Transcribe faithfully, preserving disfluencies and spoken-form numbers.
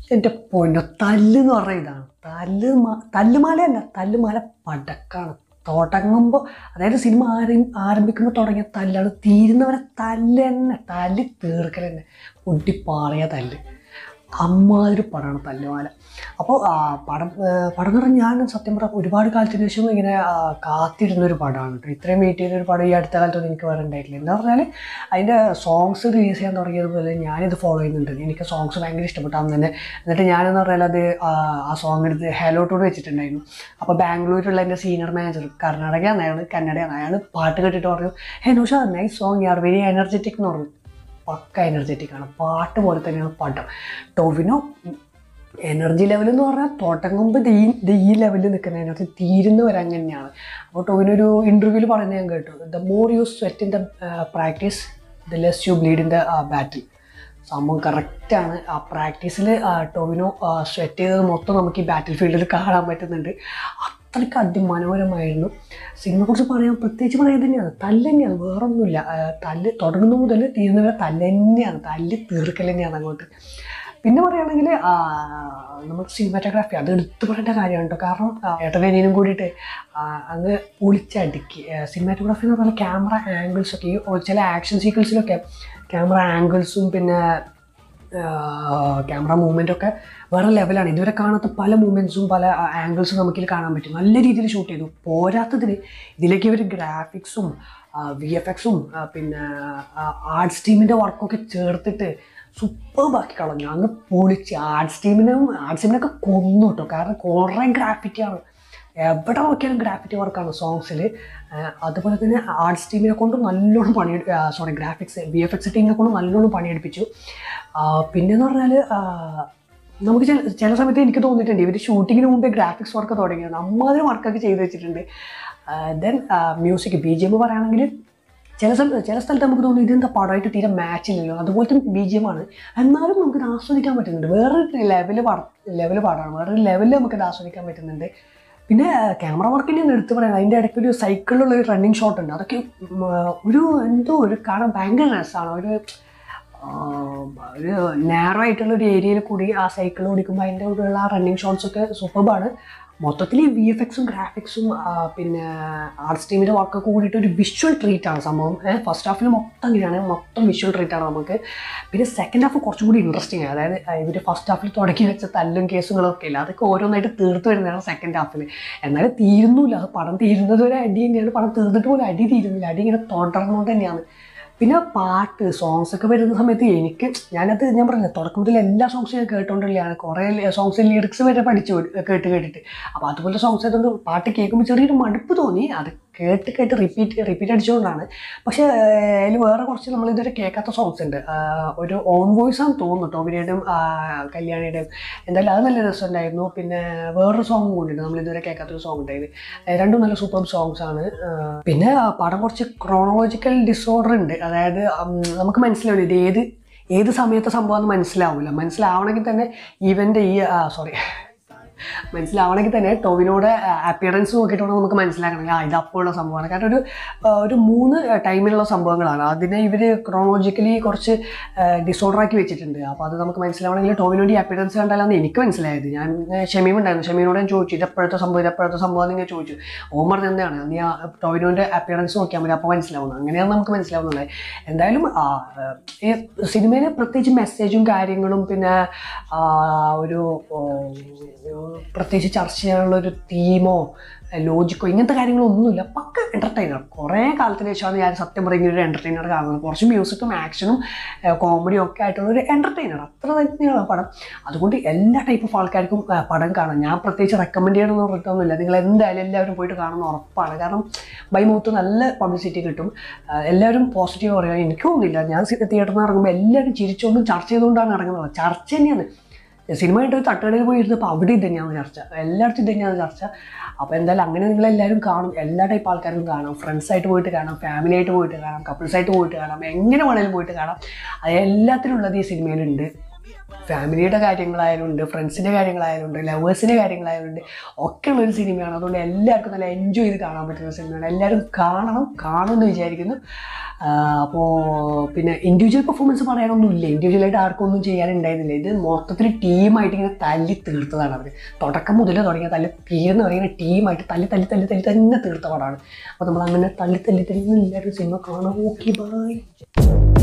എൻ്റെ പൊന്നോ, തല്ലെന്ന് പറഞ്ഞ ഇതാണ്. തല്ല് തല്ലുമാലയല്ല, തല്ലുമാല പടക്കാണ്. തുടങ്ങുമ്പോൾ, അതായത് സിനിമ ആരും ആരംഭിക്കുമ്പോൾ തുടങ്ങിയ തല്ലാണ്, തീരുന്നവരെ തല്ല് തന്നെ, തല്ലി തീർക്കൽ തന്നെ. പൊട്ടിപ്പാറിയ തല്ല്. അമ്മാതിരി പടമാണ് തല്ലുമാല. അപ്പോൾ പടം പടം എന്ന് പറഞ്ഞാൽ ഞാൻ സത്യം പറഞ്ഞാൽ ഒരുപാട് കാലത്തിന് ശേഷം ഇങ്ങനെ കാത്തിരുന്നൊരു പടമാണ് കേട്ടോ. ഇത്രയും വെയിറ്റ് ചെയ്തൊരു പടം ഈ അടുത്ത കാലത്തൊന്നും എനിക്ക് വേറെ ഉണ്ടായിട്ടില്ല. എന്താ പറഞ്ഞാൽ അതിൻ്റെ സോങ്സ് റിലീസ് ചെയ്യാൻ തുടങ്ങിയതുപോലെ ഞാനിത് ഫോളോ ചെയ്യുന്നുണ്ട്. എനിക്ക് സോങ്സ് ഭയങ്കര ഇഷ്ടപ്പെട്ടു അന്ന് തന്നെ. എന്നിട്ട് ഞാനെന്ന് പറഞ്ഞാൽ അത് ആ സോങ് എടുത്ത് ഹലോ ടൂർ വെച്ചിട്ടുണ്ടായിരുന്നു. അപ്പോൾ ബാംഗ്ലൂരിലുള്ള എൻ്റെ സീനിയർ മാനേജർ, കർണാടകയാണ് അയാൾ, കന്നഡയാണ് അയാൾ, പാട്ട് കേട്ടിട്ട് പറഞ്ഞു, ഹേ നോഷ നൈസ് സോങ് യാർ, വെരി എനർജറ്റിക് എന്ന് പറഞ്ഞു. പക്ക എനർജറ്റിക് ആണ്, പാട്ട് പോലെ തന്നെയാണ് പടം. ടൊവിനോ എനർജി ലെവൽ എന്ന് പറഞ്ഞാൽ തുടങ്ങുമ്പോൾ ഈ ഈ ലെവലിൽ നിൽക്കുന്ന എനർജി തീരുന്നവരെ അങ്ങനെയാണ്. അപ്പോൾ ടൊവിനോ ഒരു ഇൻ്റർവ്യൂവിൽ പറയുന്നത് ഞാൻ കേട്ടു, the more you sweat in the practice the less you bleed in the battle. സംഭവം കറക്റ്റാണ്. ആ പ്രാക്ടീസിൽ ടൊവിനോ സ്വെറ്റ് ചെയ്തത് മൊത്തം നമുക്ക് ഈ ബാറ്റിൽ ഫീൽഡിൽ കാണാൻ പറ്റുന്നുണ്ട്. അത്രയ്ക്ക് അതിമനോഹരമായിരുന്നു. സിനിമയെക്കുറിച്ച് പറയാൻ പ്രത്യേകിച്ച് പറയാൻ തന്നെയാണ്, തല്ല് തന്നെയാണ്, വേറൊന്നുമില്ല. തല്ല് തുടങ്ങുന്ന മുതൽ തീരുന്നവരെ തല്ല് തന്നെയാണ്, തല്ല് തീർക്കൽ തന്നെയാണ് അങ്ങോട്ട്. പിന്നെ പറയുകയാണെങ്കിൽ നമുക്ക് സിനിമാറ്റോഗ്രാഫി അത് എടുത്തു പറയേണ്ട കാര്യമാണ് കേട്ടോ. കാരണം ഏട്ടനനിയനും കൂടിയിട്ട് അങ്ങ് പൊളിച്ചടുക്കി. സിനിമാറ്റോഗ്രാഫി എന്ന് പറഞ്ഞാൽ ക്യാമറ ആംഗിൾസൊക്കെ, ഈ ചില ആക്ഷൻ സീക്വൻസിലൊക്കെ ക്യാമറ ആംഗിൾസും പിന്നെ ക്യാമറ മൂവ്മെൻറ്റൊക്കെ വേറെ ലെവലാണ്. ഇതുവരെ കാണാത്ത പല മൂവ്മെൻറ്റ്സും പല ആംഗിൾസും നമുക്കിൽ കാണാൻ പറ്റും. നല്ല രീതിയിൽ ഷൂട്ട് ചെയ്തു. പോരാത്തതിന് ഇതിലേക്ക് ഇവർ ഗ്രാഫിക്സും വി എഫ് എക്സും പിന്നെ ആർട്സ് ടീമിൻ്റെ വർക്കൊക്കെ ചേർത്തിട്ട് സൂപ്പർബാക്കി കളഞ്ഞു. അങ്ങ് പൊളിച്ച്. ആർട്സ് ടീമിനും ആർട്സ് ടീമിനൊക്കെ കൊന്നു കേട്ടോ. കാരണം കുറേ ഗ്രാഫിറ്റിയാണ്, എവിടെ നോക്കിയാലും ഗ്രാഫിറ്റി വർക്കാണ് സോങ്സിൽ. അതുപോലെ തന്നെ ആർട്സ് ടീമിനെ കൊണ്ട് നല്ലോണം പണി, sorry graphics V F X ടീമിനെ കൊണ്ട് നല്ലോണം പണിയെടുപ്പിച്ചു. പിന്നെയെന്ന് പറഞ്ഞാൽ നമുക്ക് ചില ചില സമയത്ത് എനിക്ക് തോന്നിയിട്ടുണ്ട് ഇവർ ഷൂട്ടിങ്ങിന് മുമ്പേ ഗ്രാഫിക്സ് വർക്ക് തുടങ്ങിയത്. അമ്മാതിരി വർക്കൊക്കെ ചെയ്ത് വെച്ചിട്ടുണ്ട്. Then music, B G M പറയുകയാണെങ്കിൽ ചില സ്ഥലത്ത് ചില സ്ഥലത്ത് നമുക്ക് തോന്നുന്നു ഇതെന്താ പടമായിട്ട് തീരെ മാച്ച് ഇല്ലല്ലോ, അതുപോലത്തെ ബി ജി എം ആണ്. എന്നാലും നമുക്കിത് ആസ്വദിക്കാൻ പറ്റുന്നുണ്ട്. വേറൊരു ലെവല് പട ലെവല് പാടാണ്, വേറൊരു ലെവലിൽ നമുക്കിത് ആസ്വദിക്കാൻ പറ്റുന്നുണ്ട്. പിന്നെ ക്യാമറ വർക്കിൻ്റെ ഒന്ന് എടുത്ത് പറയാം. അതിൻ്റെ ഇടയ്ക്ക് ഒരു സൈക്കിളിലുള്ള ഒരു റണ്ണിങ് ഷോട്ട് ഉണ്ട്. അതൊക്കെ ഒരു എന്തോ ഒരു കാണാൻ ഭയങ്കര രസമാണ്. ഒരു ഒരു നാരോ ആയിട്ടുള്ള ഒരു ഏരിയയിൽ കൂടി ആ സൈക്കിൾ ഓടിക്കുമ്പോൾ അതിൻ്റെ കൂടെയുള്ള ആ റണ്ണിങ് ഷോട്ട്സൊക്കെ സൂപ്പർബാണ്. മൊത്തത്തിൽ ഈ വി എഫ് എക്സും ഗ്രാഫിക്സും പിന്നെ ആർട്സ് ടീമിൻ്റെ വർക്കൊക്കെ കൂടിയിട്ട് ഒരു വിഷ്വൽ ട്രീറ്റാണ് സംഭവം. ഫസ്റ്റ് ഹാഫിൽ മൊത്തം ഇങ്ങനെയാണ്, മൊത്തം വിഷ്വൽ ട്രീറ്റാണ് നമുക്ക്. പിന്നെ സെക്കൻഡ് ഹാഫ് കുറച്ചും കൂടി ഇൻട്രസ്റ്റിംഗ് ആണ്. അതായത് ഇവർ ഫസ്റ്റ് ഹാഫിൽ തുടങ്ങി വെച്ച തല്ലും കേസുകളൊക്കെ ഇല്ല, അതൊക്കെ ഓരോന്നായിട്ട് തീർത്ത് വരുന്നതാണ് സെക്കൻഡ് ഹാഫിൽ. എന്നാലും തീരുന്നില്ല, അത് പടം തീരുന്നത് വരെ അടി തന്നെയാണ്. പടം തീർന്നിട്ട് പോലും അടി തീരുന്നില്ല, അടി ഇങ്ങനെ തുടർന്നുകൊണ്ട് തന്നെയാണ്. പിന്നെ പാട്ട് സോങ്സൊക്കെ വരുന്ന സമയത്ത് എനിക്ക് ഞാനത് ഞാൻ പറഞ്ഞില്ല, തുടക്കം മുതൽ എല്ലാ സോങ്സും ഞാൻ കേട്ടുകൊണ്ടില്ലാണ്. കുറേ സോങ്സ് ലിറിക്സ് വരെ പഠിച്ചു കേട്ട് കേട്ടിട്ട്. അപ്പോൾ അതുപോലെ സോങ്സ് ആയതുകൊണ്ട് പാട്ട് കേൾക്കുമ്പോൾ ചെറിയൊരു മടുപ്പ് തോന്നി. അത് കേട്ട് കേട്ട് റിപ്പീറ്റ് റിപ്പീറ്റ് അടിച്ചുകൊണ്ടാണ്. പക്ഷേ അതിൽ വേറെ കുറച്ച് നമ്മളിതുവരെ കേൾക്കാത്ത സോങ്സ് ഉണ്ട്. ഒരു ഓൺ വോയിസ് ആണെന്ന് തോന്നുന്നു, ടോവിനോയുടെയും കല്യാണിയുടെയും. എന്തായാലും അത് നല്ല രസമുണ്ടായിരുന്നു. പിന്നെ വേറൊരു സോങ് കൂടിയുണ്ട് നമ്മളിതുവരെ കേൾക്കാത്തൊരു സോങ് ഉണ്ടായത്. രണ്ടും നല്ല സൂപ്പർ സോങ്സ് ആണ്. പിന്നെ പടം കുറച്ച് ക്രോണോളജിക്കൽ ഡിസോർഡർ ഉണ്ട്. അതായത് നമുക്ക് മനസ്സിലാവില്ല ഇത് ഏത് ഏത് സമയത്തെ സംഭവം മനസ്സിലാവില്ല. മനസ്സിലാവണമെങ്കിൽ തന്നെ ഈവൻ്റെ ഈ സോറി മനസ്സിലാവണമെങ്കിൽ തന്നെ ടോവിനോയുടെ അപ്പിയറൻസ് നോക്കിയിട്ട് വേണം നമുക്ക് മനസ്സിലാക്കണമെങ്കിൽ ആ ഇത് അപ്പോഴുള്ള സംഭവമാണ്. കാരണം ഒരു ഒരു മൂന്ന് ടൈമിലുള്ള സംഭവങ്ങളാണ്. അതിനെ ഇവർ ക്രോണോളജിക്കലി കുറച്ച് ഡിസോർഡറാക്കി വെച്ചിട്ടുണ്ട്. അപ്പോൾ അത് നമുക്ക് മനസ്സിലാവണമെങ്കിൽ ടോവിനോയുടെ അപ്പിയറൻസ് കണ്ടാലാണ് എനിക്ക് മനസ്സിലായത്. ഞാൻ ഷമീം ഉണ്ടായിരുന്നു, ഷമീനോട് ഞാൻ ചോദിച്ചു ഇതെപ്പോഴത്തെ സംഭവം ഇതെപ്പോഴത്തെ സംഭവം എന്ന് ഞാൻ ചോദിച്ചു. ഓമർ എന്താണ് നീ ആ ടോവിനോൻ്റെ അപ്പിയറൻസ് നോക്കിയാൽ മതി, അപ്പോൾ മനസ്സിലാവുന്നത്. അങ്ങനെയാണ് നമുക്ക് മനസ്സിലാവുന്നത്. എന്തായാലും ഈ സിനിമയിൽ പ്രത്യേകിച്ച് മെസ്സേജും കാര്യങ്ങളും പിന്നെ ഒരു പ്രത്യേകിച്ച് ചർച്ച ചെയ്യാനുള്ളൊരു തീമോ ലോജിക്കോ ഇങ്ങനത്തെ കാര്യങ്ങളൊന്നുമില്ല. പക്ക എൻ്റർടൈനർ. കുറേ കാലത്തിന് ശേഷമാണ് ഞാൻ സത്യം പറയുന്ന ഒരു എൻ്റർടൈനർ കാണുന്നത്. കുറച്ച് മ്യൂസിക്കും ആക്ഷനും കോമഡിയും ഒക്കെ ആയിട്ടുള്ള ഒരു എൻ്റർടൈനർ, അത്ര തന്നെയാണ് പടം. അതുകൊണ്ട് എല്ലാ ടൈപ്പ് ഓഫ് ആൾക്കാർക്കും പടം കാണാം. ഞാൻ പ്രത്യേകിച്ച് റെക്കമെൻഡ് ചെയ്യണമെന്ന് പറഞ്ഞിട്ടൊന്നുമില്ല. നിങ്ങൾ എന്തായാലും എല്ലാവരും പോയിട്ട് കാണുന്ന ഉറപ്പാണ്. കാരണം ബൈ മൗത്ത് നല്ല പബ്ലിസിറ്റി കിട്ടും. എല്ലാവരും പോസിറ്റീവ് പറയാം. എനിക്കൊന്നുമില്ല, ഞാൻ തിയേറ്ററിൽ നിന്ന് ഇറങ്ങുമ്പോൾ എല്ലാവരും ചിരിച്ചുകൊണ്ടും ചർച്ച ചെയ്തുകൊണ്ടാണ് ഇറങ്ങുന്നത്. ചർച്ച തന്നെയാണ്. സിനിമ ആയിട്ട് ഒരു തട്ടുകടയിൽ പോയി ഇരുന്നപ്പോൾ അവിടെ ഇത് തന്നെയാണ് ചർച്ച, എല്ലായിടത്തും ഇത് തന്നെയാണ് ചർച്ച. അപ്പോൾ എന്തായാലും അങ്ങനെ നിങ്ങളെല്ലാവരും കാണും, എല്ലാ ടൈപ്പ് ആൾക്കാരും കാണാം. ഫ്രണ്ട്സായിട്ട് പോയിട്ട് കാണാം, ഫാമിലി ആയിട്ട് പോയിട്ട് കാണാം, കപ്പിൾസായിട്ട് പോയിട്ട് കാണാം, എങ്ങനെ വേണമെങ്കിലും പോയിട്ട് കാണാം. അത് എല്ലാത്തിനും ഉള്ളത് ഈ സിനിമയിലുണ്ട്. ഫാമിലിയുടെ കാര്യങ്ങളായാലും ഉണ്ട്, ഫ്രണ്ട്സിൻ്റെ കാര്യങ്ങളായാലും ഉണ്ട്, ലവേഴ്സിൻ്റെ കാര്യങ്ങളായാലും ഉണ്ട്, ഒക്കെ ഉള്ളൊരു സിനിമയാണ്. അതുകൊണ്ട് എല്ലാവർക്കും നല്ല എൻജോയ് ചെയ്ത് കാണാൻ പറ്റുന്ന സിനിമയാണ്. എല്ലാവരും കാണണം കാണുമെന്ന് വിചാരിക്കുന്നു. അപ്പോൾ പിന്നെ ഇൻഡിവിജ്വൽ പെർഫോമൻസ് പറയാനൊന്നുമില്ല, ഇൻഡിവിജ്വലായിട്ട് ആർക്കും ഒന്നും ചെയ്യാനുണ്ടായിരുന്നില്ല. ഇത് മൊത്തത്തിൽ ടീമായിട്ട് ഇങ്ങനെ തല്ലി തീർത്തതാണ് അവർ. തുടക്കം മുതൽ തുടങ്ങിയ തല്ലി തീർന്ന് പറയുന്ന ടീമായിട്ട് തല്ലി തല്ലി തല്ലി തല്ലി തന്നെ തീർത്ത പടമാണ്. അപ്പോൾ നമ്മൾ അങ്ങനെ തല്ലി തല്ലി തല്ലി എല്ലാവരും സിനിമ കാണാം. Okay by.